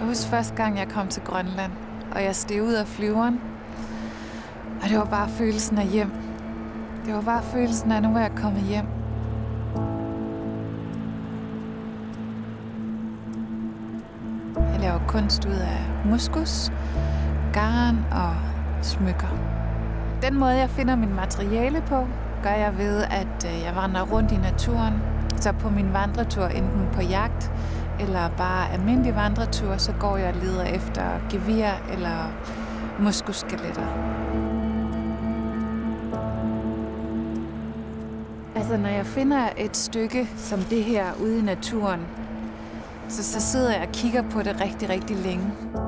huske første gang, jeg kom til Grønland, og jeg steg ud af flyveren. Og det var bare følelsen af hjem. Det var bare følelsen af, at nu var jeg kommet hjem. Jeg laver kunst ud af moskus, garn og smykker. Den måde, jeg finder min materiale på, gør jeg ved, at jeg vandrer rundt i naturen. Så på min vandretur, enten på jagt eller bare almindelig vandretur, så går jeg og leder efter gevir eller moskusskeletter. Altså, når jeg finder et stykke som det her ude i naturen, så sidder jeg og kigger på det rigtig, rigtig længe.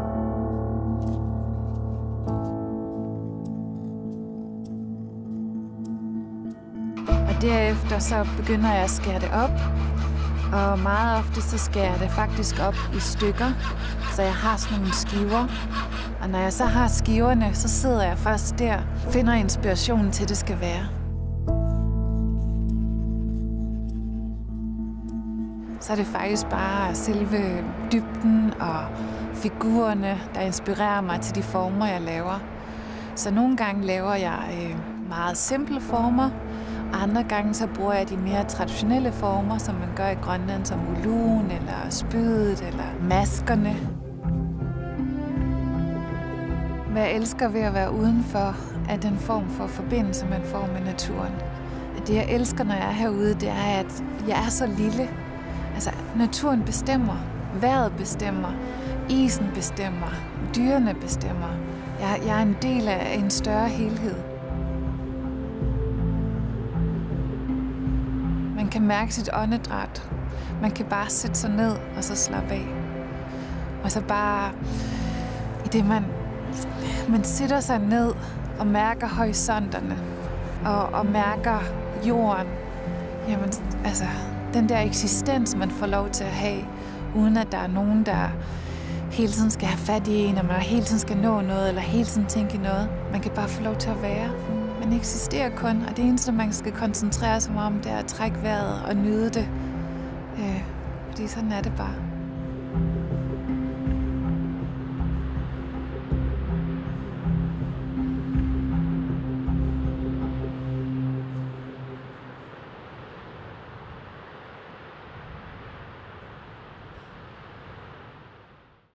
Og derefter så begynder jeg at skære det op. Og meget ofte så skærer jeg det faktisk op i stykker, så jeg har sådan nogle skiver. Og når jeg så har skiverne, så sidder jeg først der og finder inspirationen til, det skal være. Så er det faktisk bare selve dybden og figurerne, der inspirerer mig til de former, jeg laver. Så nogle gange laver jeg meget simple former, og andre gange så bruger jeg de mere traditionelle former, som man gør i Grønland, som uluen eller spydet eller maskerne. Hvad jeg elsker ved at være udenfor, er den form for forbindelse, man får med naturen. Det jeg elsker, når jeg er herude, det er, at jeg er så lille. Altså, naturen bestemmer, vejret bestemmer, isen bestemmer, dyrene bestemmer. Jeg er en del af en større helhed. Man kan mærke sit åndedræt. Man kan bare sætte sig ned og så slappe af. Og så bare, i det man sætter sig ned og mærker horisonterne og mærker jorden, jamen altså, den der eksistens, man får lov til at have, uden at der er nogen, der hele tiden skal have fat i en, og man hele tiden skal nå noget, eller hele tiden tænke noget. Man kan bare få lov til at være. Man eksisterer kun, og det eneste, man skal koncentrere sig om, det er at trække vejret og nyde det. Fordi sådan er det bare.